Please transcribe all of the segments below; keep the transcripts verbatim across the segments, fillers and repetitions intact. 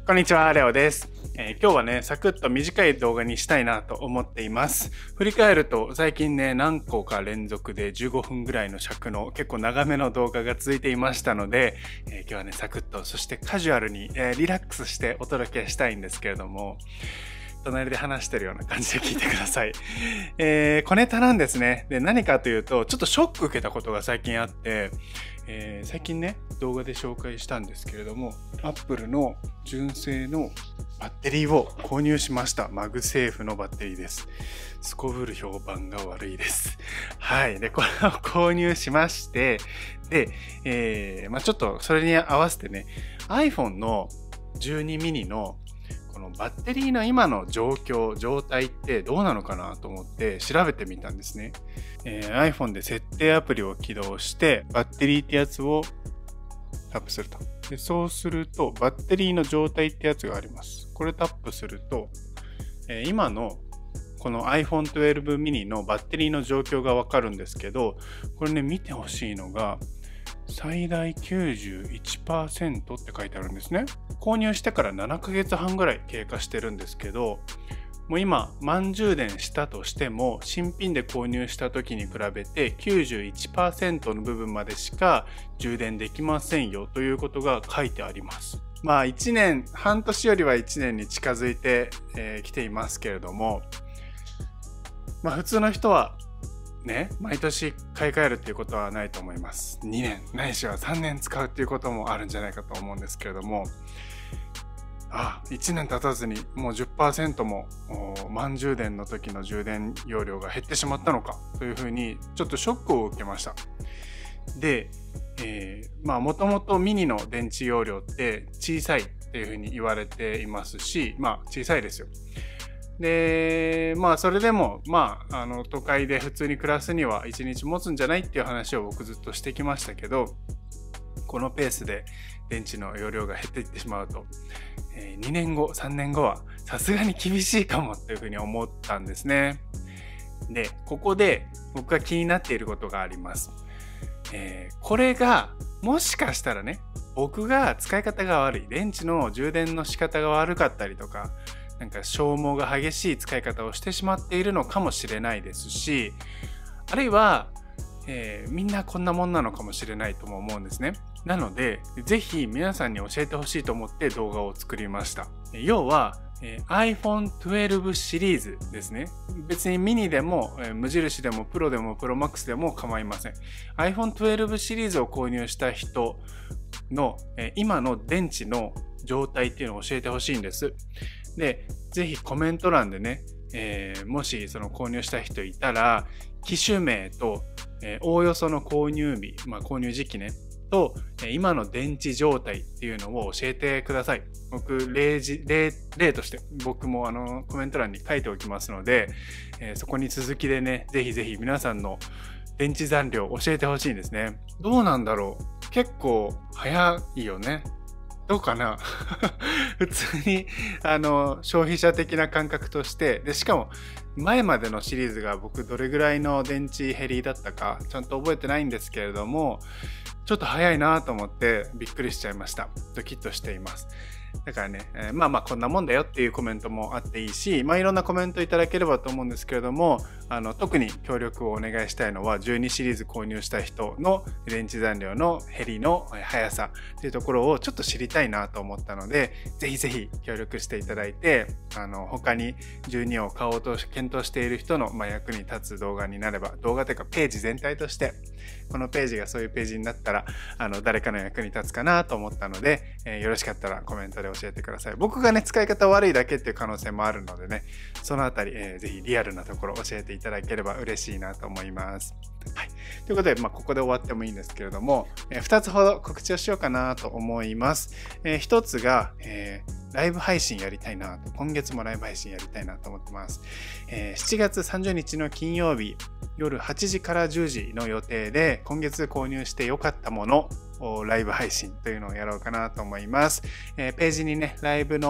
こんにちは、レオです。えー今日はね、サクッと短い動画にしたいなと思っています。振り返ると、最近ね、何個か連続でじゅうごふんぐらいの尺の結構長めの動画が続いていましたので、えー今日はね、サクッと、そしてカジュアルに、えーリラックスしてお届けしたいんですけれども、隣で話してるような感じで聞いてください。えー小ネタなんですね。で、何かというと、ちょっとショック受けたことが最近あって、えー最近ね、動画で紹介したんですけれども、Apple の純正のバッテリーを購入しました。マグセーフのバッテリーです。すこぶる評判が悪いです。はい。で、これを購入しまして、で、えーまあちょっとそれに合わせてね、iPhone のじゅうにミニのこのバッテリーの今の状況、状態ってどうなのかなと思って調べてみたんですね。えー iPhone で設定アプリを起動して、バッテリーってやつをタップすると。で、そうすると、バッテリーの状態ってやつがあります。これタップすると、えー今のこの iPhone じゅうに mini のバッテリーの状況がわかるんですけど、これね、見てほしいのが、最大 きゅうじゅういちパーセント って書いてあるんですね。購入してからななかげつはんぐらい経過してるんですけど、もう今満充電したとしても新品で購入した時に比べて きゅうじゅういちパーセント の部分までしか充電できませんよということが書いてあります。まあいちねん、半年よりはいちねんに近づいてき、えー、ていますけれども、まあ普通の人はね、毎年買い替えるっていうことはないと思います。にねんないしはさんねん使うっていうこともあるんじゃないかと思うんですけれども、あ、いちねん経たずにもう じゅっパーセント も満充電の時の充電容量が減ってしまったのかというふうにちょっとショックを受けました。で、えー、まあもともとミニの電池容量って小さいっていうふうに言われていますし、まあ小さいですよ。で、まあそれでもまああの都会で普通に暮らすにはいちにち持つんじゃないっていう話を僕ずっとしてきましたけど、このペースで電池の容量が減っていってしまうと、えーにねんご、さんねんごはさすがに厳しいかもっていうふうに思ったんですね。で、ここで僕が気になっていることがあります。えーこれがもしかしたらね、僕が使い方が悪い、電池の充電の仕方が悪かったりとか、なんか消耗が激しい使い方をしてしまっているのかもしれないですし、あるいは、えーみんなこんなもんなのかもしれないとも思うんですね。なので、ぜひ皆さんに教えてほしいと思って動画を作りました。要は、えー iPhone じゅうに シリーズですね。別にミニでも、えー無印でもプロでもプロマックスでも構いません。iPhone じゅうに シリーズを購入した人の、えー今の電池の状態っていうのを教えてほしいんです。で、ぜひコメント欄でね、えーもしその購入した人いたら、機種名と、えーおおよその購入日、まあ購入時期ね、と、えー今の電池状態っていうのを教えてください。僕、例示、例、例として僕もあのコメント欄に書いておきますので、えーそこに続きでね、ぜひぜひ皆さんの電池残量教えてほしいんですね。どうなんだろう。結構早いよね。どうかな普通にあの消費者的な感覚としてで、しかも前までのシリーズが僕どれぐらいの電池減りだったかちゃんと覚えてないんですけれども、ちょっと早いなと思ってびっくりしちゃいました。ドキッとしています。だからね、えーまあまあこんなもんだよっていうコメントもあっていいし、まあいろんなコメントいただければと思うんですけれども、あの特に協力をお願いしたいのはじゅうにシリーズ購入した人の電池残量の減りの速さというところをちょっと知りたいなと思ったので、ぜひぜひ協力していただいて、あの他にじゅうにを買おうと検討している人の、まあ、役に立つ動画になれば、動画というかページ全体としてこのページがそういうページになったらあの誰かの役に立つかなと思ったので、えーよろしかったらコメントで教えてください。僕がね使い方悪いだけっていう可能性もあるのでね、そのあたり、えー、ぜひリアルなところ教えていただければ嬉しいなと思います。はい、ということで、まあ、ここで終わってもいいんですけれども、えー、ふたつほど告知をしようかなと思います。えー、ひとつが、えー、ライブ配信やりたいなと、今月もライブ配信やりたいなと思ってます。えー、しちがつさんじゅうにちの金曜日、夜はちじからじゅうじの予定で、今月購入して良かったものライブ配信というのをやろうかなと思います。えー、ページにね、ライブの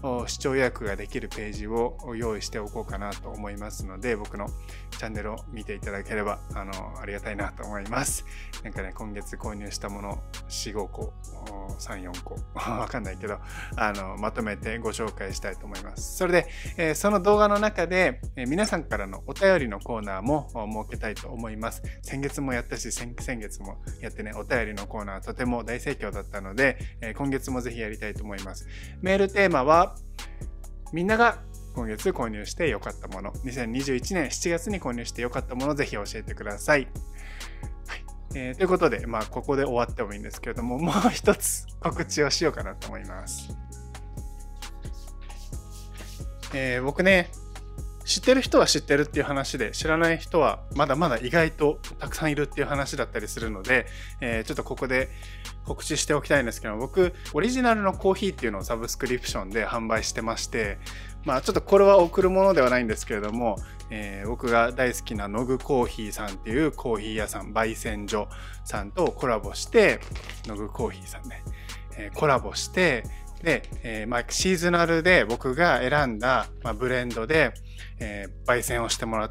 視聴予約ができるページを用意しておこうかなと思いますので、僕のチャンネルを見ていただければあのありがたいなと思います。なんかね、今月購入したものよん、ごこ、さん、よんこわかんないけどあのまとめてご紹介したいと思います。それで、えー、その動画の中で、えー、皆さんからのお便りのコーナーも設けたいと思います。先月もやったし、先, 先月もやってね、お便りのコーナーとても大盛況だったので、えー、今月もぜひやりたいと思います。メールテーマは、みんなが今月購入して良かったもの、にせんにじゅういちねんしちがつに購入して良かったものをぜひ教えてください。はい、えー、ということで、まあ、ここで終わってもいいんですけれども、もう一つ告知をしようかなと思います。えー、僕ね、知ってる人は知ってるっていう話で、知らない人はまだまだ意外とたくさんいるっていう話だったりするので、えー、ちょっとここで告知しておきたいんですけど、僕オリジナルのコーヒーっていうのをサブスクリプションで販売してまして、まあちょっとこれは送るものではないんですけれども、えー、僕が大好きなノグコーヒーさんっていうコーヒー屋さん、焙煎所さんとコラボして、ノグコーヒーさんね、えー、コラボしてで、えーまあ、シーズナルで僕が選んだ、まあ、ブレンドで、えー、焙煎をしてもらって、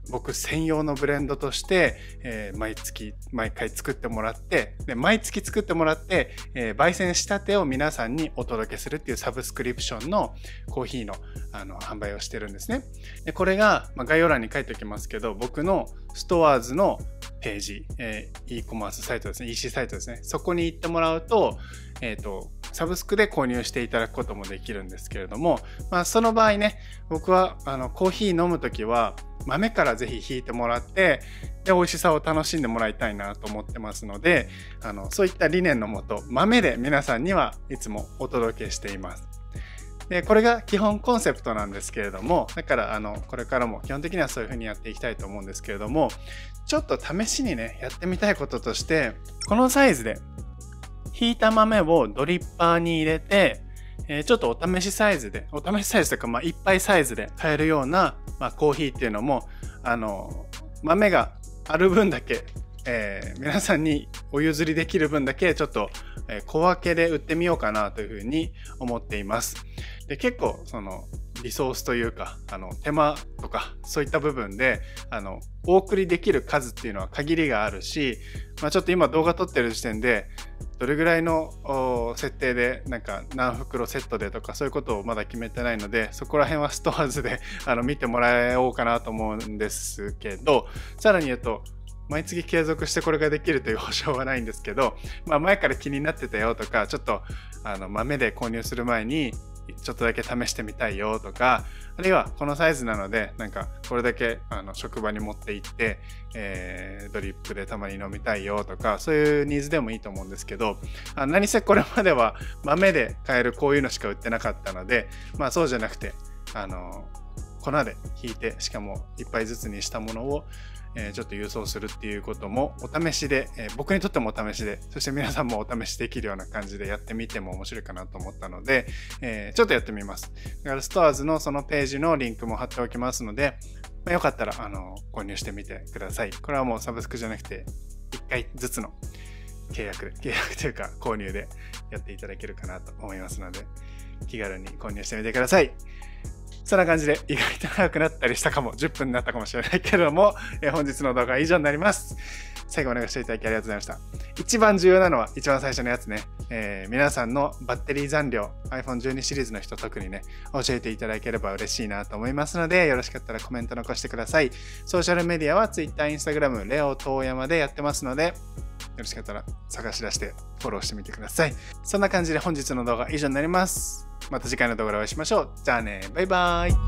僕専用のブレンドとして、えー、毎月毎回作ってもらって、で毎月作ってもらって、えー、焙煎したてを皆さんにお届けするっていうサブスクリプションのコーヒーの、あの販売をしてるんですね。でこれが、まあ、概要欄に書いておきますけど、僕のストアーズのページ、えー、e コマースサイトですね、イーシー サイトですね。そこに行ってもらうと、えっと、サブスクで購入していただくこともできるんですけれども、まあ、その場合ね、僕はあのコーヒー飲むときは豆からぜひひいてもらって、で美味しさを楽しんでもらいたいなと思ってますので、あのそういった理念のもと、豆で皆さんにはいつもお届けしています。でこれが基本コンセプトなんですけれども、だからあのこれからも基本的にはそういう風にやっていきたいと思うんですけれども、ちょっと試しにねやってみたいこととして、このサイズでひいた豆をドリッパーに入れて、えー、ちょっとお試しサイズで、お試しサイズというか、まあ、いっぱいサイズで買えるような、まあ、コーヒーっていうのも、あの豆がある分だけ、えー、皆さんにお譲りできる分だけちょっと、えー、小分けで売ってみようかなというふうに思っています。で結構そのリソースというか、あの手間とかそういった部分であのお送りできる数っていうのは限りがあるし、まあ、ちょっと今動画撮ってる時点でどれぐらいの設定でなんか何袋セットでとかそういうことをまだ決めてないので、そこら辺はストアーズであの見てもらおうかなと思うんですけど、さらに言うと毎月継続してこれができるという保証はないんですけど、まあ、前から気になってたよとか、ちょっとあの豆で購入する前にちょっとだけ試してみたいよとか、あるいはこのサイズなのでなんかこれだけあの職場に持って行って、えー、ドリップでたまに飲みたいよとか、そういうニーズでもいいと思うんですけど、あ何せこれまでは豆で買えるこういうのしか売ってなかったので、まあそうじゃなくてあの粉でひいて、しかもいっぱいずつにしたものをえー、ちょっと郵送するっていうこともお試しで、えー、僕にとってもお試しで、そして皆さんもお試しできるような感じでやってみても面白いかなと思ったので、えー、ちょっとやってみます。だからストアーズのそのページのリンクも貼っておきますので、まあ、よかったらあの購入してみてください。これはもうサブスクじゃなくていっかいずつの契約で、契約というか購入でやっていただけるかなと思いますので、気軽に購入してみてください。そんな感じで意外と長くなったりしたかも、じゅっぷんになったかもしれないけれども、えー、本日の動画は以上になります。最後までご視聴いただきありがとうございました。一番重要なのは一番最初のやつね、えー、皆さんのバッテリー残量 アイフォンじゅうに シリーズの人特にね教えていただければ嬉しいなと思いますので、よろしかったらコメント残してください。ソーシャルメディアは Twitter、Instagram、レオ遠山でやってますので、よろしかったら探し出してフォローしてみてください。そんな感じで本日の動画は以上になります。また次回の動画でお会いしましょう。じゃあね、バイバイ。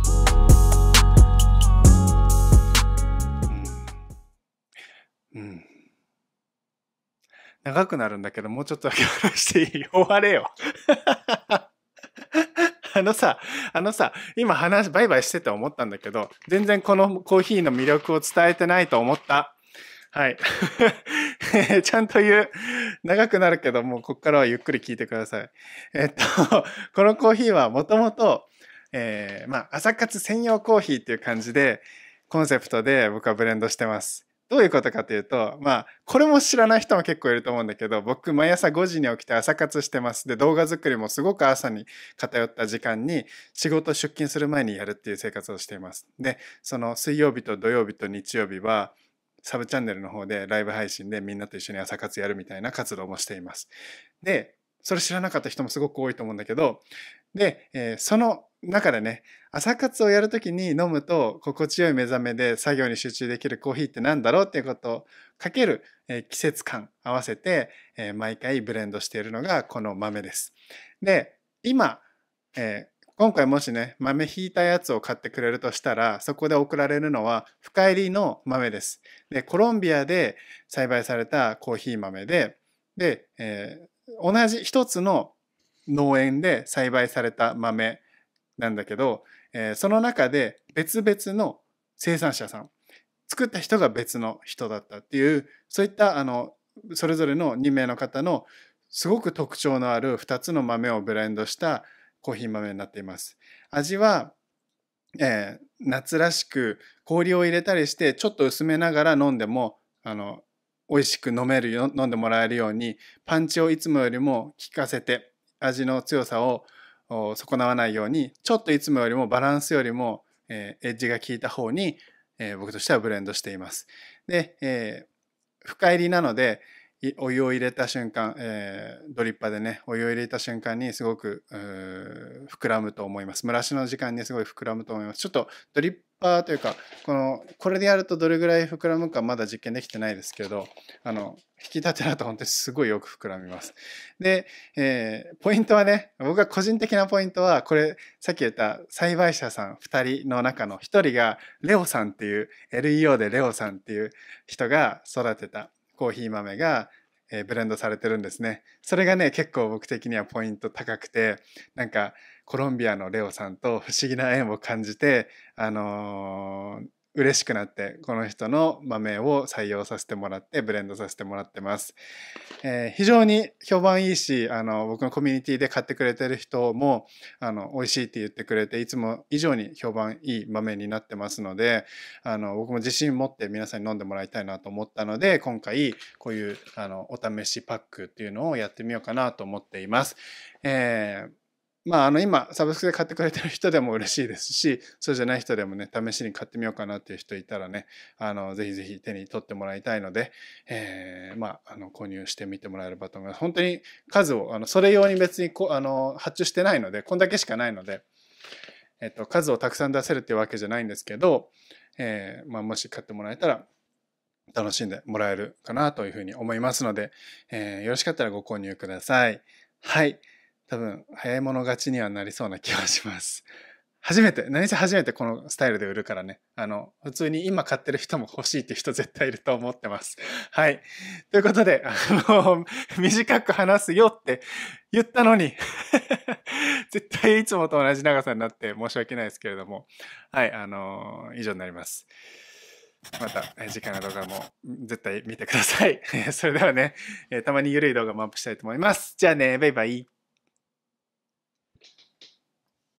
うん。うん。長くなるんだけど、もうちょっとだけ話していい？終われよ。あのさ、あのさ、今話、バイバイしてて思ったんだけど、全然このコーヒーの魅力を伝えてないと思った。はい。ちゃんと言う。長くなるけど、もうここからはゆっくり聞いてください。えっと、このコーヒーはもともと、えー、まあ、朝活専用コーヒーっていう感じで、コンセプトで僕はブレンドしてます。 どういうことかというと、まあ、これも知らない人も結構いると思うんだけど、僕、毎朝ごじに起きて朝活してます。で、動画作りもすごく朝に偏った時間に仕事出勤する前にやるっていう生活をしています。で、その水曜日と土曜日と日曜日は、サブチャンネルの方でライブ配信でみんなと一緒に朝活やるみたいな活動もしています。で、それ知らなかった人もすごく多いと思うんだけど、で、えーその中でね、朝活をやるときに飲むと心地よい目覚めで作業に集中できるコーヒーって何だろうっていうことをかける、えー季節感合わせて、えー毎回ブレンドしているのがこの豆です。で、今、えー今回もしね、豆ひいたやつを買ってくれるとしたら、そこで送られるのは深入りの豆です。で、コロンビアで栽培されたコーヒー豆で、で、えー同じ一つの農園で栽培された豆なんだけど、えーその中で別々の生産者さん、作った人が別の人だったっていう、そういったあのそれぞれのに名の方のすごく特徴のあるふたつの豆をブレンドしたコーヒー豆になっています。味は、えー夏らしく氷を入れたりしてちょっと薄めながら飲んでもあの美味しく飲めるよ飲んでもらえるようにパンチをいつもよりも効かせて味の強さをお損なわないようにちょっといつもよりもバランスよりも、えーエッジが効いた方に、えー僕としてはブレンドしています。で、えー深入りなのでいお湯を入れた瞬間、えードリッパーでねお湯を入れた瞬間にすごくうー膨らむと思います。蒸らしの時間にすごい膨らむと思います。ちょっとドリッパーというかこのこれでやるとどれぐらい膨らむかまだ実験できてないですけど、あの引き立てだと本当にすごいよく膨らみます。で、えーポイントはね、僕が個人的なポイントはこれさっき言った栽培者さんふたりの中のひとりがレオさんっていう エルイーオー でレオさんっていう人が育てたコーヒー豆がえーブレンドされてるんですね。それがね結構僕的にはポイント高くて、なんかコロンビアのレオさんと不思議な縁を感じて、あのー嬉しくなってこの人の豆を採用させてもらってブレンドさせてもらってます。えー非常に評判いいし、あの僕のコミュニティで買ってくれてる人もあの美味しいって言ってくれていつも以上に評判いい豆になってますので、あの僕も自信持って皆さんに飲んでもらいたいなと思ったので、今回こういうあのお試しパックっていうのをやってみようかなと思っています。えーまあ、あの今サブスクで買ってくれてる人でも嬉しいですし、そうじゃない人でもね試しに買ってみようかなっていう人いたらね、あのぜひぜひ手に取ってもらいたいので、えーまあ、あの購入してみてもらえればと思います。本当に数をあのそれ用に別にこあの発注してないので、こんだけしかないので、えっと、数をたくさん出せるっていうわけじゃないんですけど、えーまあ、もし買ってもらえたら楽しんでもらえるかなというふうに思いますので、えーよろしかったらご購入ください。はい。多分、早い者勝ちにはなりそうな気がします。初めて、何せ初めてこのスタイルで売るからね。あの、普通に今買ってる人も欲しいっていう人絶対いると思ってます。はい。ということで、あの、短く話すよって言ったのに、絶対いつもと同じ長さになって申し訳ないですけれども、はい、あの、以上になります。また次回の動画も絶対見てください。それではね、たまにゆるい動画もアップしたいと思います。じゃあね、バイバイ。